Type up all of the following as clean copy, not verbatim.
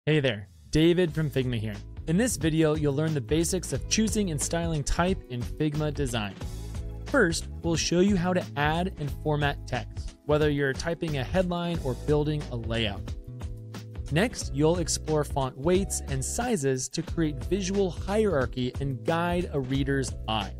Hey there, David from Figma here. In this video, you'll learn the basics of choosing and styling type in Figma design. First, we'll show you how to add and format text, whether you're typing a headline or building a layout. Next, you'll explore font weights and sizes to create visual hierarchy and guide a reader's eye.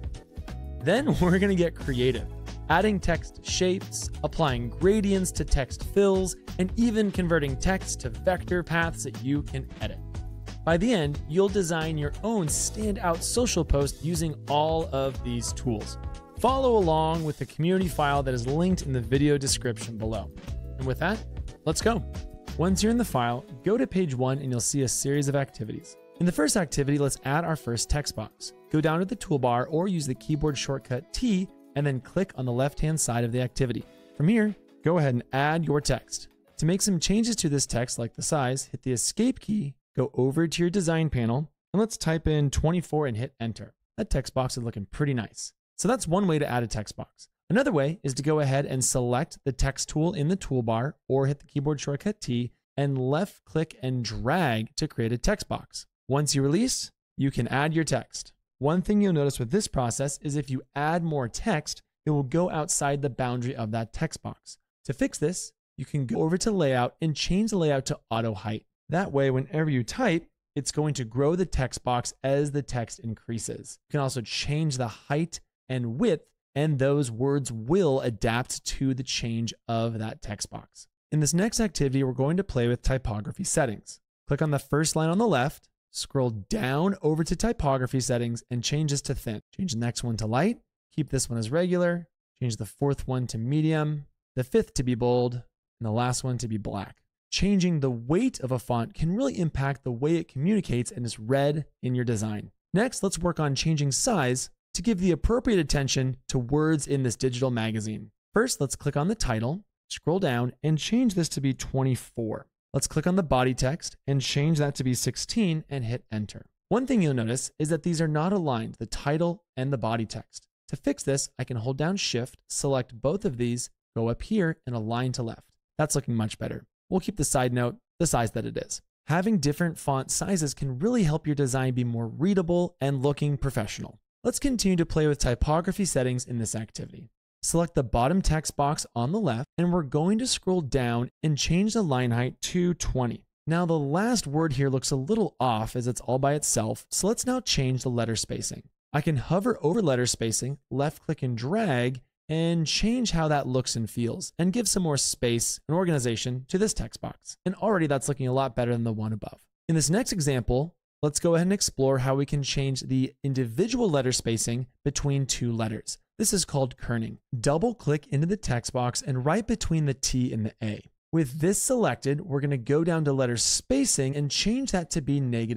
Then we're going to get creative, adding text shapes, applying gradients to text fills, and even converting text to vector paths that you can edit. By the end, you'll design your own standout social post using all of these tools. Follow along with the community file that is linked in the video description below. And with that, let's go. Once you're in the file, go to page 1 and you'll see a series of activities. In the first activity, let's add our first text box. Go down to the toolbar or use the keyboard shortcut T and then click on the left-hand side of the activity. From here, go ahead and add your text. To make some changes to this text, like the size, hit the Escape key, go over to your design panel, and let's type in 24 and hit Enter. That text box is looking pretty nice. So that's one way to add a text box. Another way is to go ahead and select the text tool in the toolbar or hit the keyboard shortcut T and left click and drag to create a text box. Once you release, you can add your text. One thing you'll notice with this process is if you add more text, it will go outside the boundary of that text box. To fix this, you can go over to layout and change the layout to auto height. That way, whenever you type, it's going to grow the text box as the text increases. You can also change the height and width, and those words will adapt to the change of that text box. In this next activity, we're going to play with typography settings. Click on the first line on the left, scroll down over to typography settings and change this to thin. Change the next one to light, keep this one as regular, change the fourth one to medium, the fifth to be bold, and the last one to be black. Changing the weight of a font can really impact the way it communicates and is read in your design. Next, let's work on changing size to give the appropriate attention to words in this digital magazine. First, let's click on the title, scroll down, and change this to be 24. Let's click on the body text and change that to be 16 and hit Enter. One thing you'll notice is that these are not aligned, the title and the body text. To fix this, I can hold down Shift, select both of these, go up here and align to left. That's looking much better. We'll keep the side note the size that it is. Having different font sizes can really help your design be more readable and looking professional. Let's continue to play with typography settings in this activity. Select the bottom text box on the left, and we're going to scroll down and change the line height to 20. Now the last word here looks a little off as it's all by itself, so let's now change the letter spacing. I can hover over letter spacing, left click and drag, and change how that looks and feels, and give some more space and organization to this text box. And already that's looking a lot better than the one above. In this next example, let's go ahead and explore how we can change the individual letter spacing between two letters. This is called kerning. Double click into the text box and right between the T and the A. With this selected, we're going to go down to letter spacing and change that to be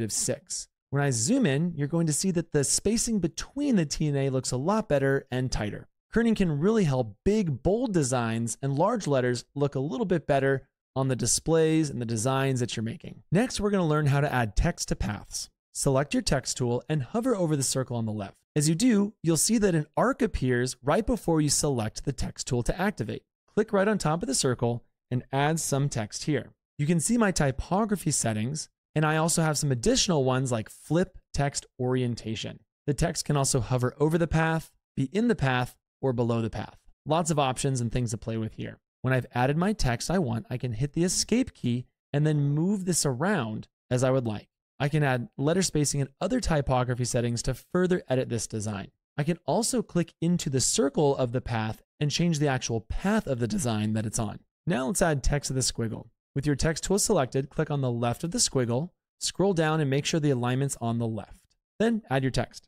-6. When I zoom in, you're going to see that the spacing between the T and A looks a lot better and tighter. Kerning can really help big, bold designs and large letters look a little bit better on the displays and the designs that you're making. Next, we're going to learn how to add text to paths. Select your text tool and hover over the circle on the left. As you do, you'll see that an arc appears right before you select the text tool to activate. Click right on top of the circle and add some text here. You can see my typography settings, and I also have some additional ones like flip text orientation. The text can also hover over the path, be in the path, or below the path. Lots of options and things to play with here. When I've added my text I want, I can hit the Escape key and then move this around as I would like. I can add letter spacing and other typography settings to further edit this design. I can also click into the circle of the path and change the actual path of the design that it's on. Now let's add text to the squiggle. With your text tool selected, click on the left of the squiggle, scroll down and make sure the alignment's on the left. Then add your text.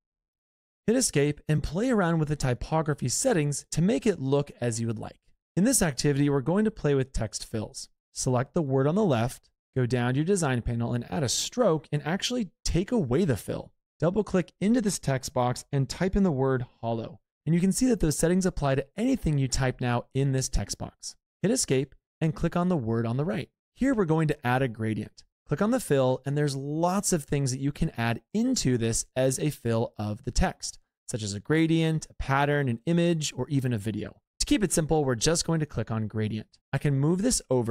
Hit Escape and play around with the typography settings to make it look as you would like. In this activity, we're going to play with text fills. Select the word on the left, go down to your design panel and add a stroke and actually take away the fill. Double click into this text box and type in the word hollow. And you can see that those settings apply to anything you type now in this text box. Hit Escape and click on the word on the right. Here we're going to add a gradient. Click on the fill and there's lots of things that you can add into this as a fill of the text, such as a gradient, a pattern, an image, or even a video. To keep it simple, we're just going to click on gradient. I can move this over,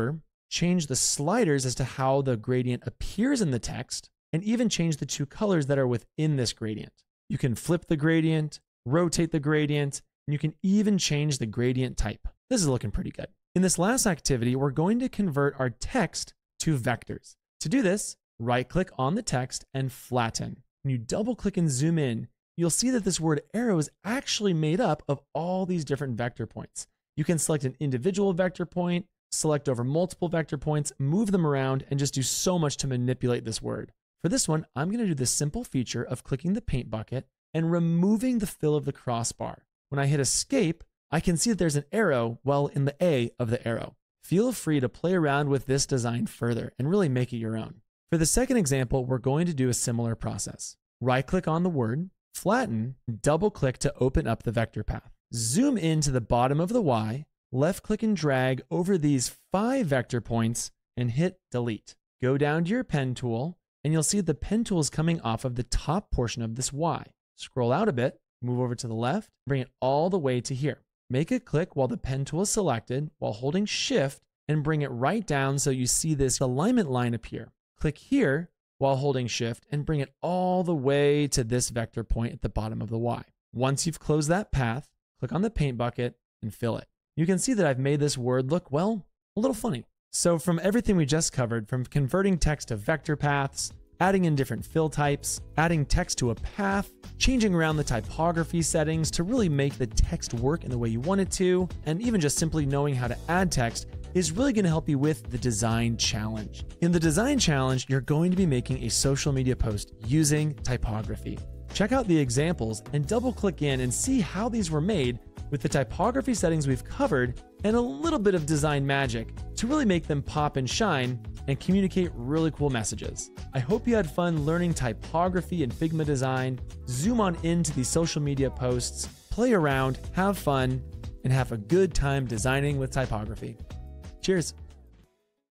change the sliders as to how the gradient appears in the text, and even change the two colors that are within this gradient. You can flip the gradient, rotate the gradient, and you can even change the gradient type. This is looking pretty good. In this last activity, we're going to convert our text to vectors. To do this, right-click on the text and flatten. When you double-click and zoom in, you'll see that this word arrow is actually made up of all these different vector points. You can select an individual vector point, select over multiple vector points, move them around, and just do so much to manipulate this word. For this one, I'm going to do the simple feature of clicking the paint bucket and removing the fill of the crossbar. When I hit escape, I can see that there's an arrow well in the A of the arrow. Feel free to play around with this design further and really make it your own. For the second example, we're going to do a similar process. Right-click on the word, flatten, double-click to open up the vector path. Zoom into the bottom of the Y, left-click and drag over these 5 vector points and hit delete. Go down to your pen tool, and you'll see the pen tool is coming off of the top portion of this Y. Scroll out a bit, move over to the left, bring it all the way to here. Make a click while the pen tool is selected while holding Shift and bring it right down so you see this alignment line appear. Click here while holding Shift and bring it all the way to this vector point at the bottom of the Y. Once you've closed that path, click on the paint bucket and fill it. You can see that I've made this word look, well, a little funny. So from everything we just covered, from converting text to vector paths, adding in different fill types, adding text to a path, changing around the typography settings to really make the text work in the way you want it to, and even just simply knowing how to add text is really going to help you with the design challenge. In the design challenge, you're going to be making a social media post using typography. Check out the examples and double click in and see how these were made with the typography settings we've covered and a little bit of design magic to really make them pop and shine and communicate really cool messages. I hope you had fun learning typography and Figma design. Zoom on into these social media posts, play around, have fun, and have a good time designing with typography. Cheers.